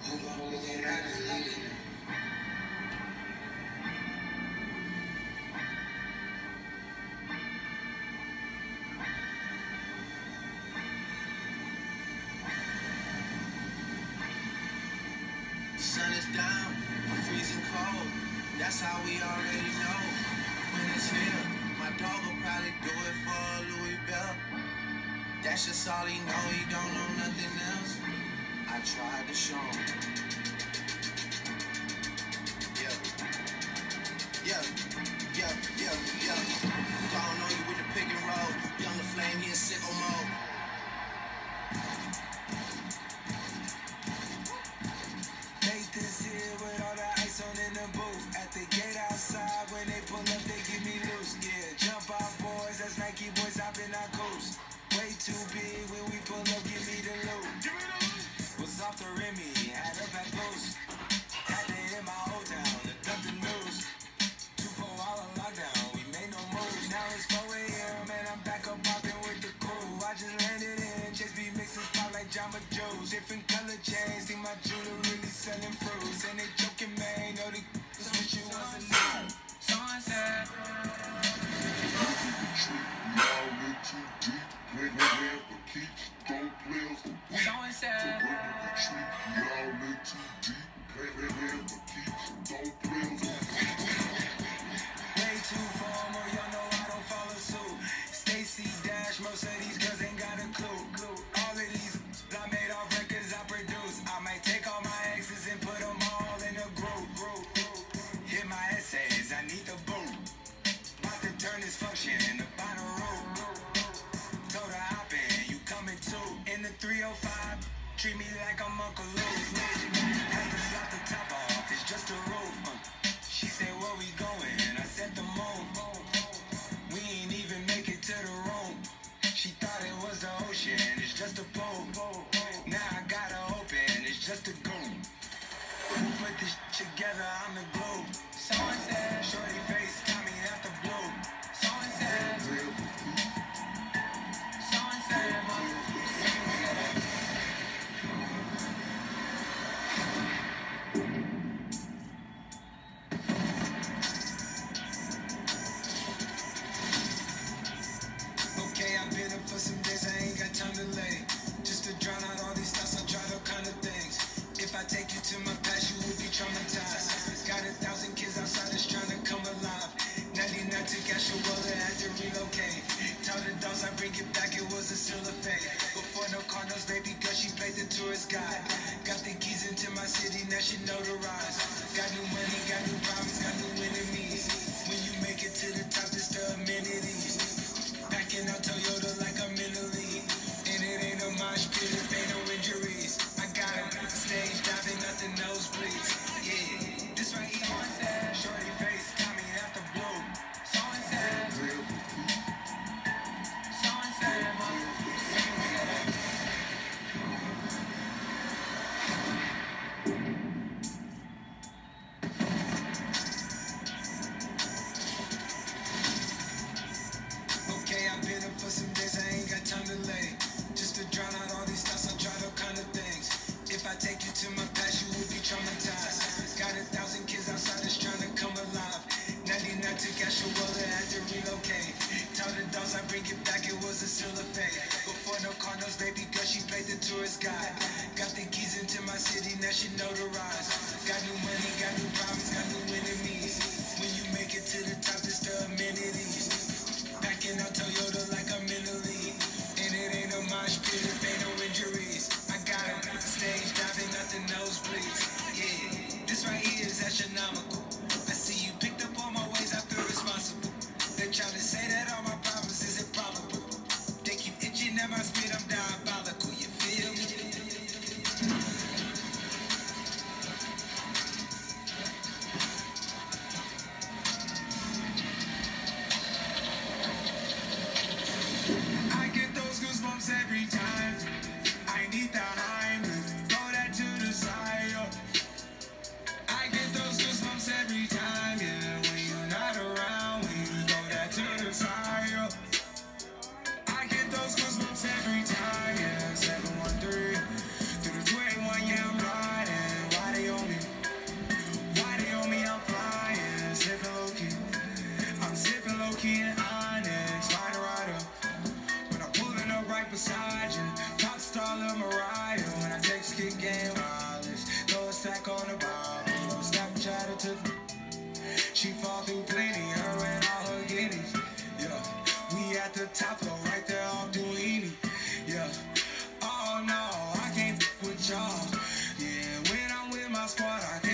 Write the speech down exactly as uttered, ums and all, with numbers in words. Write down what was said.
Sun is down, I'm freezing cold. That's how we already know. When it's here, my dog will probably do it for a Louis Bell. That's just all he know, he don't know nothing else. I tried to show him. Yeah, yeah, yeah, yeah, yeah. Don't know you with the pick and roll. Younger flame, he in sicko mode. Nathan's here with all the ice on in the booth. At the gate outside, when they pull up, they give me loose. Yeah, jump out, boys. That's Nike boys hopping our coast. Way too big when we pull up, give me the loot. Was off the Remy, had up at post. Had to hit my old town to dump the news. Two four hour lockdown, we made no moves. Now it's four A M and I'm back up popping with the crew. I just landed in, just be mixing pop like Jamba Joe's. Different color chains, think my jewelry really selling fruits. And they joking, man, know the that's what you want to know. Someone said, someone said, way too formal, y'all know I don't follow suit. Stacy Dash, most of these girls ain't got a clue. All of these I made off records I produce. I might take all my exes and put them all in a group. Hit my essays, I need the boom. About to turn this function into Bonnaroo. Told her hop in, you coming too. In the three oh five, treat me like I'm Uncle Lou. Had to slap the top off, it's just a roof. Uh, she said, where we going? I said the moon. We ain't even make it to the room. She thought it was the ocean, it's just a boat. Now I gotta open, it's just a goon. Who put this together? I'm the glue. Someone said, shorty face got me out the blue. Someone said, someone said, okay, I've been up for some days, I ain't got time to lay. Just to drown out all these thoughts, I tried all kind of things. If I take you to my past, you will be traumatized. Got a thousand kids outside that's trying to come alive. ninety-nine took Astronomical, had to relocate. Tell the dogs I bring it back, it was a silver fate. Before no condos, baby girl, she played the tourist guide. Got the keys into my city, now she notarized. Got new money, got new problems, got new enemies. When you make it to the top, it's the amenities. Packing out Toyota like I'm in the league. And it ain't a mosh pit, if ain't no injuries. I got him stage diving, nothing nosebleeds. Yeah, this right here. Shorty face got me out the blue. Someone said, someone said, okay, I've been up for some days, I ain't got time to lay. Just to drown out all these thoughts, I tried all kind of things. If I take you to my past, you will be traumatized. Got a thousand kids outside that's trying to come alive. ninety-nine took Astronomical, had to relocate. Tell the dogs I bring it back, it was a silver fate. Before no condos, baby girl, she played the tourist guide. Got the keys into my city, now she notarized. Got new money, got new problems, got new enemies. When you make it to the top, it's the amenities. Packing out Toyota like I'm in the league. And it ain't a mosh pit, if ain't no injuries. I got him stage diving, nothing nosebleeds. Yeah, this right here is astronomical. I see you picked up all my ways, I feel responsible. They try to say that all my problems is improbable. They keep itching at my speed, I'm diabolical, you feel me? I get those goosebumps every time. I need the high, throw that to the side. I get those goosebumps beside you. Pop star Lil Mariah. When I text kick game wireless. Throw a stack on the Bible. Snapchat to she fall through plenty. Her and all her guineas. Yeah. We at the top floor right there off Duini. Yeah. Oh no, I can't f with y'all. Yeah, when I'm with my squad, I can't